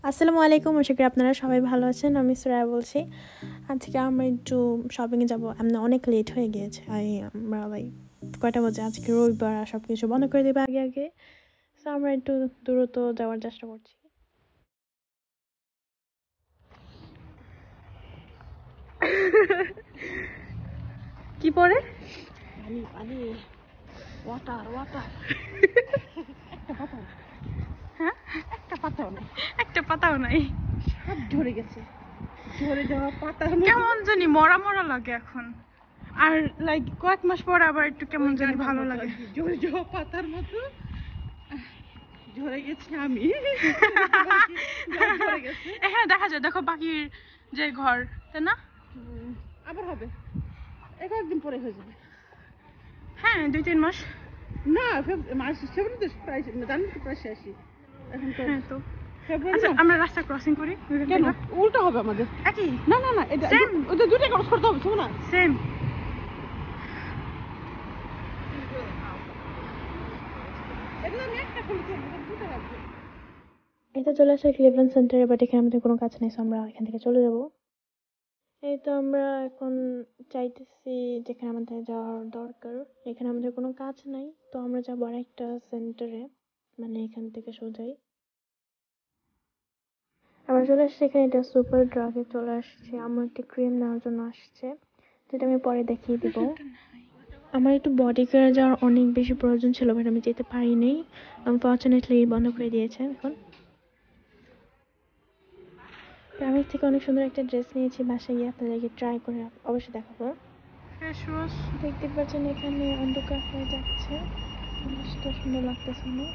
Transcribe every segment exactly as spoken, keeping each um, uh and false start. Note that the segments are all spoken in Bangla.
আসসালামু আলাইকুম, আশা করি আপনারা সবাই ভালো আছেন। আমি সুরায়া বলছি। আজকে আমরা একটু শপিংয়ে যাবো। আমরা অনেক লেট হয়ে গিয়েছে। আমরা লাইক কয়টা বাজে, আজকে রবিবার, সব কিছু বন্ধ করে দেবে আগে আগে। সো আমরা একটু দ্রুত যাওয়ার চেষ্টা করছি। কি পরে পানি পানি ওয়াটার ওয়াটার একটা পাতা হ্যাঁ একটা পাতাও নেই একটা পাতাও নাই, সব ঝরে গেছে। ঝরে যাওয়া পাতার কেমন জানি মরা মরা লাগে এখন। আর লাইক কয়েক মাস পর আবার একটু কেমন জানি ভালো লাগে। ঝরে যাওয়া পাতার মতো ঝরে গেছে আমি। ঝরে গেছে। এখানে দেখা যায়, দেখো পাখির যে ঘর, তাই না? আবার হবে, একদিন পরে হয়ে যাবে। হ্যাঁ, দুই তিন মাস না, মার্চ ফেব্রুয়ারি তো প্রায় জানি তো প্রায় শেষই এখন তো। হ্যাঁ, তো ফেব্রুয়ারি আমরা রাস্তা ক্রসিং করি কেন? উল্টো হবে আমাদের। একই না না না, এটা ওদের দুটো ক্রস করতে হবে, শোনো না। সেম। এটা চলে আসে ক্লিভল্যান্ড সেন্টারে, বাট এখানে আমাদের কোনো কাজ নেই, সো আমরা এখান থেকে চলে যাব। এই তো আমরা এখন চাইতেছি যেখানে আমাদের যাওয়ার দরকার, এখানে আমাদের কোনো কাজ নাই, তো আমরা যাবো আর একটা সেন্টারে, মানে এখান থেকে সোজাই আমরা চলে আসছি এখানে। এটা সুপার ড্রাগে চলে আসছি। আমার একটা ক্রিম নেওয়ার জন্য আসছে, যেটা আমি পরে দেখিয়ে দিব। আমার একটু বডি কেয়ার যাওয়ার অনেক বেশি প্রয়োজন ছিল, বাট আমি যেতে পারিনি, আনফর্চুনেটলি বন্ধ করে দিয়েছে এখন। আমি থেকে অনেক সুন্দর একটা ড্রেস নিয়েছি, বাসায় গিয়ে আপনাদেরকে ট্রাই করে অবশ্যই দেখাবো। ফেস ওয়াশ দেখতে পাচ্ছেন এখানে অন্ধকার হয়ে যাচ্ছে, জিনিসটা সুন্দর লাগতেছে না।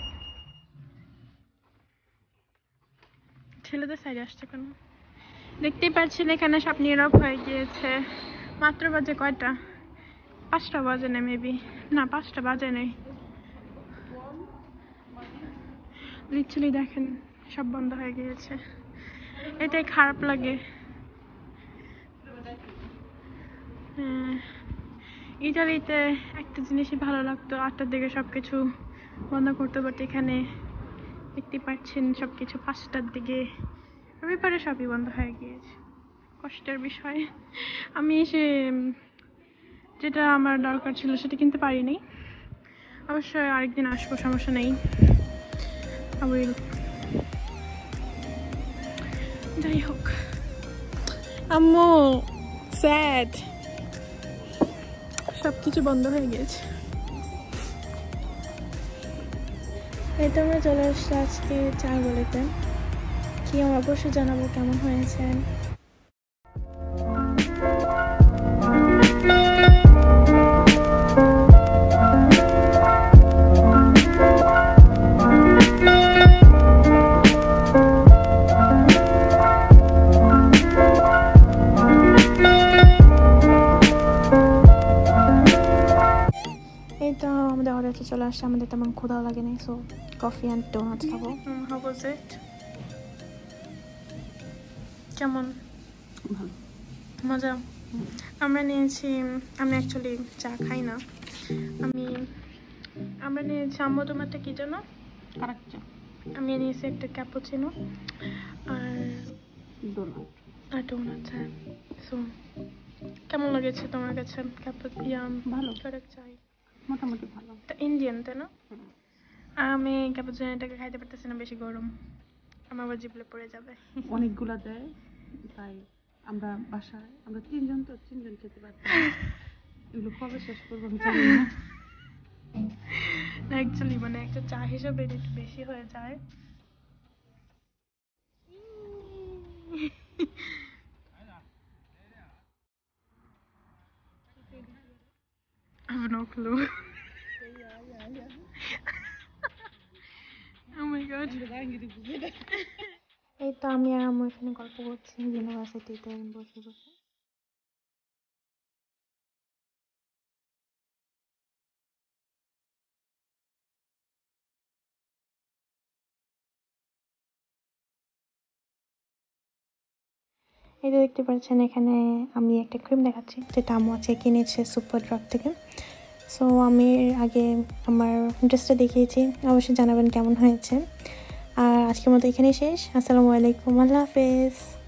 ছেলেদের সাইডে আসছে কেন দেখতেই পাচ্ছেন, এখানে সব নীরব হয়ে গিয়েছে। মাত্র বাজে কয়টা? পাঁচটা বাজে না, মেবি না পাঁচটা বাজে নেই। লিটারালি দেখেন সব বন্ধ হয়ে গিয়েছে, এটাই খারাপ লাগে। হ্যাঁ, ইটালিতে একটা জিনিসই ভালো লাগতো, আটটার দিকে সবকিছু বন্ধ করতে, বাট এখানে দেখতে পাচ্ছেন সবকিছু পাঁচটার দিকে, রবিবারে সবই বন্ধ হয়ে গিয়েছে। কষ্টের বিষয়। আমি এসে যেটা আমার দরকার ছিল সেটা কিনতে পারিনি। অবশ্যই আরেকদিন আসবো, সমস্যা নেই। যাই হোক, আম্মু স্যাড, সবকিছু বন্ধ হয়ে গিয়েছে। এই তো আমরা চলে আসছি আজকে চায় বলেতে। কি আমার অবশ্যই জানাবো কেমন হয়েছে। আমাদের অর্ডারটা চলে আসছে, আমাদের তেমন ক্ষুধা লাগে নাই, সো কফি অ্যান্ড ডোনাটস খাবো। How was it? কেমন? ভালো, মজা। আমরা নিয়েছি, আমি অ্যাকচুয়ালি চা খাই না, আমি আমরা নিয়েছি, আম্মু তোমারটা কি জানো? আরেক চা। আমি নিয়েছি একটা ক্যাপুচিনো আর ডোনাট আর ডোনাট। হ্যাঁ, সো কেমন লেগেছে তোমার কাছে ক্যাপুচিনো? ভালো, আরেক চাই মোটামুটি ভালো। ইন্ডিয়ান, তাই না? আর আমি ক্যাপুচিনোটাকে খাইতে পারতেছি না, বেশি গরম, আমার আবার জিভে পড়ে যাবে। অনেকগুলা দেয়, তাই আমরা বাসায় আমরা তিনজন তো তিনজন খেতে পারছি না। এগুলো কবে শেষ করবো আমি জানি না। অ্যাকচুয়ালি মানে একটা চা হিসেবে একটু বেশি হয়ে যায়। I have no clue. Oh my god. এই তো আমি আর আমার এখানে গল্প করছি ইউনিভার্সিটিতে বসে বসে। এই তো দেখতে পাচ্ছেন এখানে আমি একটা ক্রিম দেখাচ্ছি, যেটা আম্মু আছে কিনেছে সুপার ড্রাগ থেকে। সো আমি আগে আমার ড্রেসটা দেখিয়েছি, অবশ্যই জানাবেন কেমন হয়েছে। আর আজকের মতো এখানেই শেষ। আসসালামু আলাইকুম, আল্লাহ হাফেজ।